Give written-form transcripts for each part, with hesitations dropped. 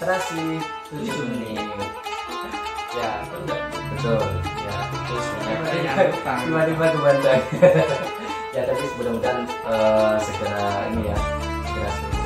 literasi 7 menit. Ya, betul. Ya, terus tiba-tiba ke Bandung. Ya, tapi mudah-mudahan segera ini ya, segera sembuh.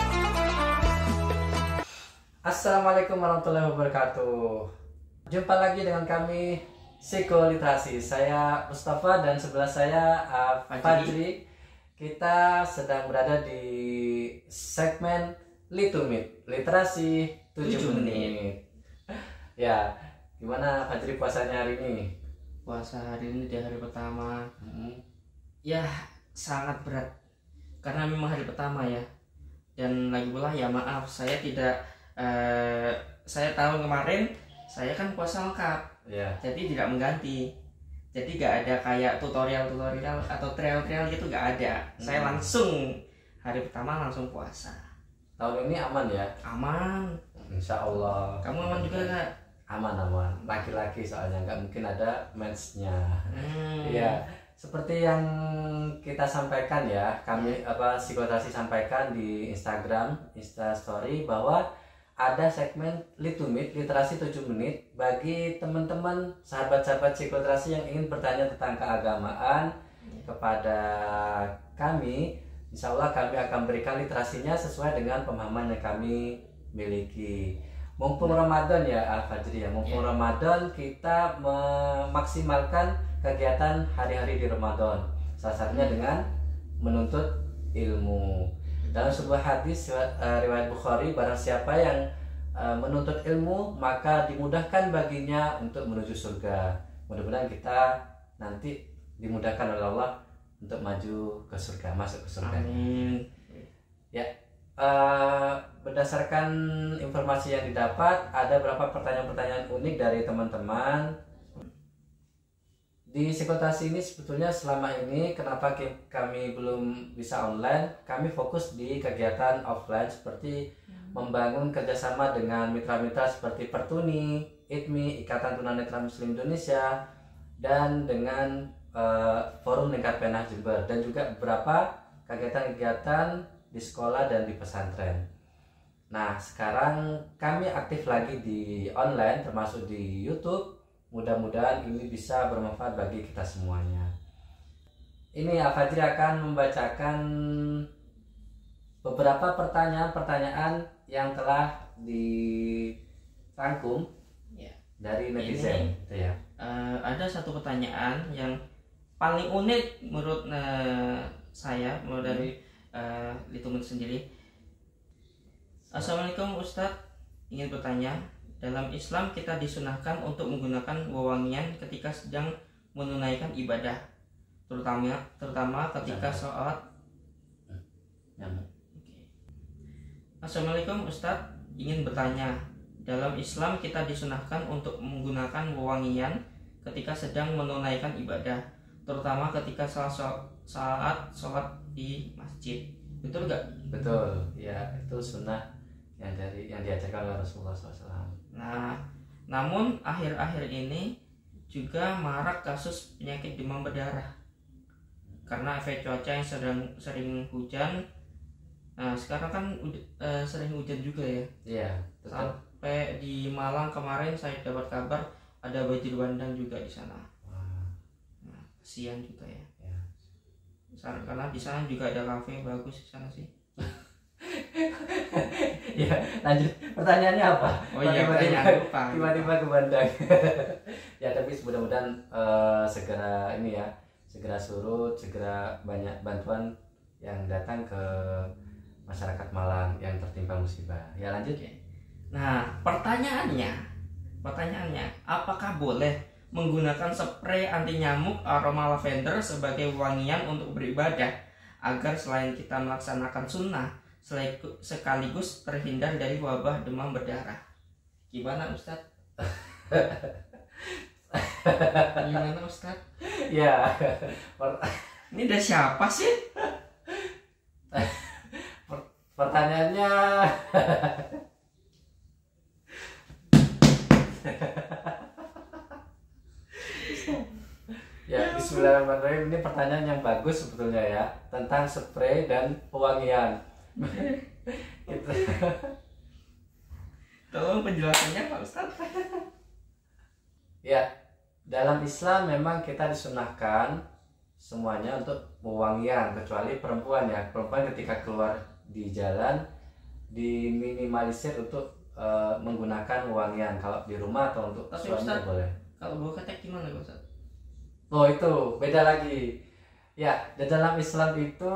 Assalamualaikum warahmatullahi wabarakatuh. Jumpa lagi dengan kami Psikoliterasi. Saya Mustafa dan sebelah saya Fajri. Kita sedang berada di segmen Litumit, literasi 7 menit. Ya, gimana Fajri puasanya hari ini? Puasa hari ini di hari pertama, ya sangat berat karena memang hari pertama ya. Dan lagi pula ya maaf saya tidak, saya tahun kemarin saya kan puasa lengkap, jadi tidak mengganti. Jadi gak ada kayak tutorial atau trial gitu, gak ada. Saya langsung hari pertama langsung puasa. Tahun ini aman ya? Aman. Insya Allah. Kamu aman juga gak? Aman. Laki-laki soalnya nggak mungkin ada mensnya. Iya. Seperti yang kita sampaikan ya, kami Psikoliterasi sampaikan di Instagram, Instastory bahwa ada segmen Litumit, literasi 7 menit bagi teman-teman sahabat-sahabat psikoliterasi yang ingin bertanya tentang keagamaan kepada kami. Insya Allah kami akan berikan literasinya sesuai dengan pemahaman yang kami miliki. Mumpung Ramadan ya Fajri ya, mumpung Ramadan kita memaksimalkan kegiatan hari-hari di Ramadan. Salah satunya dengan menuntut ilmu. Dalam sebuah hadis riwayat Bukhari, barang siapa yang menuntut ilmu maka dimudahkan baginya untuk menuju surga. Mudah-mudahan kita nanti dimudahkan oleh Allah untuk maju ke surga, masuk ke surga. Amin. Ya, berdasarkan informasi yang didapat, ada beberapa pertanyaan-pertanyaan unik dari teman-teman. Di Psikoliterasi ini sebetulnya selama ini kenapa kami belum bisa online, kami fokus di kegiatan offline seperti membangun kerjasama dengan mitra-mitra seperti Pertuni, ITMI, Ikatan Tunanetra Muslim Indonesia, dan dengan Forum Lingkar Penah Jember, dan juga beberapa kegiatan-kegiatan di sekolah dan di pesantren. Nah, sekarang kami aktif lagi di online termasuk di YouTube. Mudah-mudahan ini bisa bermanfaat bagi kita semuanya. Ini Fajri akan membacakan beberapa pertanyaan-pertanyaan yang telah dirangkum dari netizen. Ada satu pertanyaan yang paling unik menurut saya, menurut dari Litumit sendiri. Assalamualaikum Ustadz, ingin bertanya, dalam Islam kita disunahkan untuk menggunakan wewangian ketika sedang menunaikan ibadah, terutama ketika sholat. Assalamualaikum Ustadz, ingin bertanya, dalam Islam kita disunahkan untuk menggunakan wewangian ketika sedang menunaikan ibadah, terutama ketika saat sholat di masjid. Betul gak? Betul, ya itu sunnah yang diajarkan oleh Rasulullah SAW. Nah, namun akhir-akhir ini juga marak kasus penyakit demam berdarah karena efek cuaca yang sering hujan. Nah, sekarang kan sering hujan juga ya. Iya, betul. Sampai di Malang kemarin saya dapat kabar ada banjir bandang juga di sana. Nah, kasihan juga ya. Karena di sana juga ada kafe bagus di sana sih. Ya, lanjut. Pertanyaannya apa? Oh iya, tiba-tiba ke Bandang. Ya, tapi mudah-mudahan segera surut, segera banyak bantuan yang datang ke masyarakat Malang yang tertimpa musibah. Ya, lanjut. Nah, pertanyaannya, apakah boleh menggunakan spray anti nyamuk aroma lavender sebagai wangian untuk beribadah agar selain kita melaksanakan sunnah sekaligus terhindar dari wabah demam berdarah? Gimana Ustadz? Gimana Ustadz? Ya, ini dari siapa sih? Pertanyaannya ya, bismillahirrahmanirrahim. Ini pertanyaan yang bagus sebetulnya ya, tentang spray dan pewangian. Tolong penjelasannya Pak Ustadz. Ya, dalam Islam memang kita disunahkan semuanya untuk pewangian, kecuali perempuan ya. Perempuan ketika keluar di jalan diminimalisir untuk menggunakan wewangian. Kalau di rumah atau untuk Tapi suaminya Ustadz, boleh. kalau bawa ketek gimana Pak Ustadz? Oh itu beda lagi. Ya, di dalam Islam itu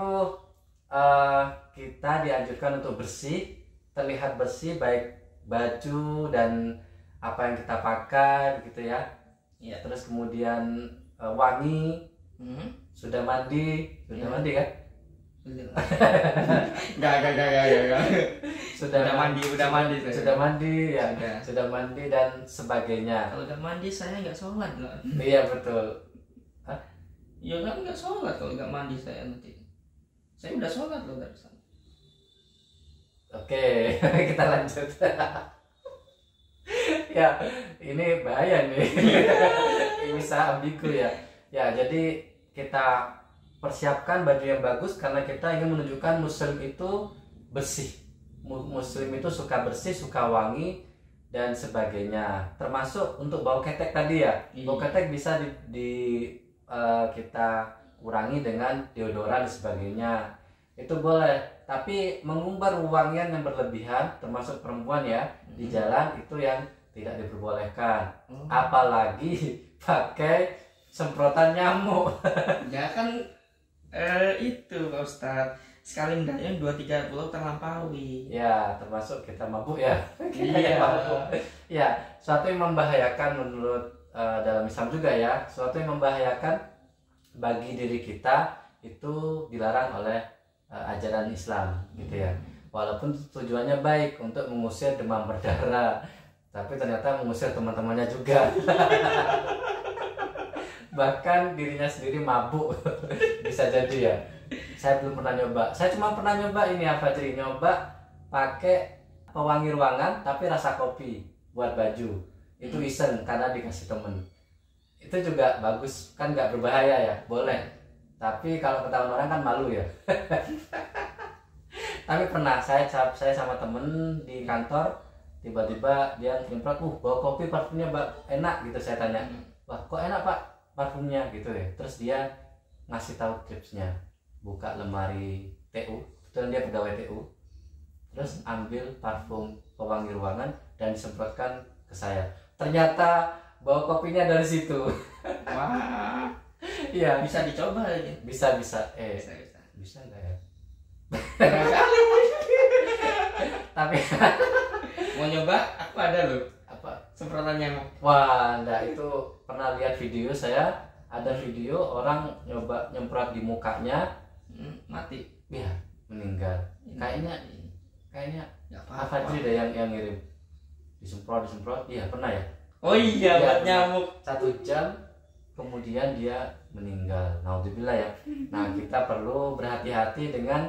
kita dianjurkan untuk bersih, terlihat bersih, baik baju dan apa yang kita pakai begitu ya. Ya. Terus kemudian wangi, sudah mandi kan? Enggak. Sudah mandi ya, sudah mandi dan sebagainya. Kalau udah mandi saya nggak sholat lah. Iya betul. Ya kan nggak sholat kalau nggak mandi saya nanti. Saya udah sholat loh dari sana. Oke, kita lanjut. Ya, ini bahaya nih. Ini bisa ambigu ya. Ya, jadi kita persiapkan baju yang bagus karena kita ingin menunjukkan muslim itu bersih. Muslim itu suka bersih, suka wangi dan sebagainya. Termasuk untuk bau ketek tadi ya. Bau ketek bisa kita kurangi dengan deodoran dan sebagainya. Itu boleh, tapi mengumbar wangian yang berlebihan termasuk perempuan ya di jalan itu yang tidak diperbolehkan. Apalagi pakai semprotan nyamuk. Ya kan itu Pak Ustadz, sekali mendayung 2-3 pulau terlampaui. Ya, termasuk kita mabuk ya. Iya. Ya, suatu yang membahayakan menurut dalam Islam juga ya, suatu yang membahayakan bagi diri kita itu dilarang oleh ajaran Islam gitu ya. Walaupun tujuannya baik untuk mengusir demam berdarah, tapi ternyata mengusir teman-temannya juga. Bahkan dirinya sendiri mabuk. Bisa jadi ya. Saya belum pernah nyoba. Saya cuma pernah nyoba ini apa jadi nyoba pakai pewangi ruangan tapi rasa kopi buat baju. Itu iseng karena dikasih temen. Itu juga bagus, kan nggak berbahaya ya, boleh. Tapi kalau ketahuan orang kan malu ya. Tapi pernah saya sama temen di kantor, tiba-tiba dia nyemprot, bawa kopi parfumnya enak gitu. Saya tanya, wah kok enak Pak parfumnya gitu ya. Terus dia ngasih tahu tipsnya, buka lemari TU, kebetulan dia pegawai TU, terus ambil parfum pewangi ruangan dan disemprotkan ke saya. Ternyata bau kopinya dari situ. Wah. Iya. Bisa dicoba aja. Bisa. Bisa nggak ya? Tapi mau nyoba? Aku ada loh. Apa? Semprotan nyamuk. Wah, enggak, itu pernah lihat video saya. Ada video orang nyoba nyemprot di mukanya, mati. Ya, meninggal. Kayaknya nggak apa sih deh yang ngirim? Disemprot, iya pernah ya? Oh iya, buat nyamuk. 1 jam kemudian dia meninggal. Naudzubillah ya. Nah, kita perlu berhati-hati dengan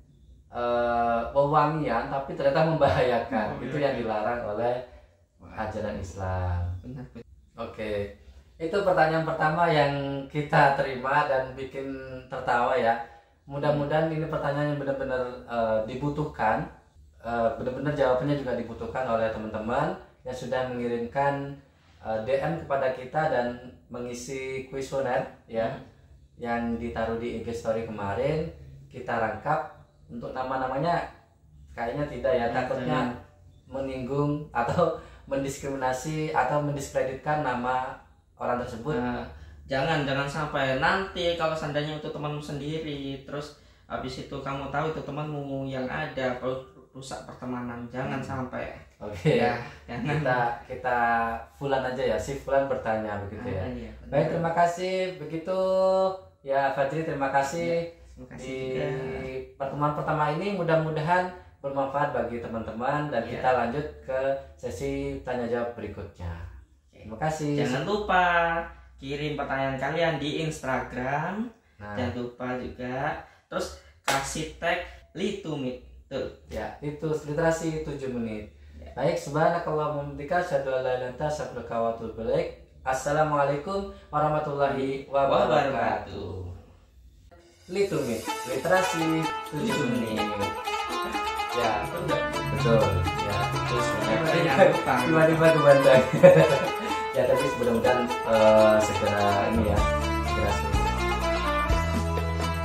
pewangian tapi ternyata membahayakan. Itu yang dilarang oleh ajaran Islam. Oke. Itu pertanyaan pertama yang kita terima dan bikin tertawa ya. Mudah-mudahan ini pertanyaan yang benar-benar dibutuhkan. Benar-benar jawabannya juga dibutuhkan oleh teman-teman yang sudah mengirimkan DM kepada kita dan mengisi kuesioner ya, yang ditaruh di IG story kemarin. Kita rangkap untuk nama-namanya kayaknya tidak ya, takutnya menyinggung atau mendiskriminasi atau mendiskreditkan nama orang tersebut. Jangan sampai nanti kalau seandainya itu temanmu sendiri, terus habis itu kamu tahu itu temanmu yang ada rusak pertemanan, jangan sampai. Oke. Ya, jangan. Kita Fulan aja ya, si Fulan bertanya begitu ya. Iya, baik, terima kasih begitu ya Fajri, terima kasih. Di pertemuan pertama ini mudah-mudahan bermanfaat bagi teman-teman dan kita lanjut ke sesi tanya jawab berikutnya. Terima kasih. Jangan lupa kirim pertanyaan kalian di Instagram. Jangan lupa juga terus kasih tag Litumit. Ya, itu literasi 7 menit. Ya. Baik, subhanakallahumma wa bihamdika asyhadu an la ilaha illa anta astaghfiruka wa atubu ilaik. Assalamualaikum warahmatullahi wabarakatuh. Litumit, literasi 7 menit. Ya, betul. Ya, terus jangan lupa. Tiba-tiba ke Bandung. Ya tapi mudah-mudahan segera ini ya, segera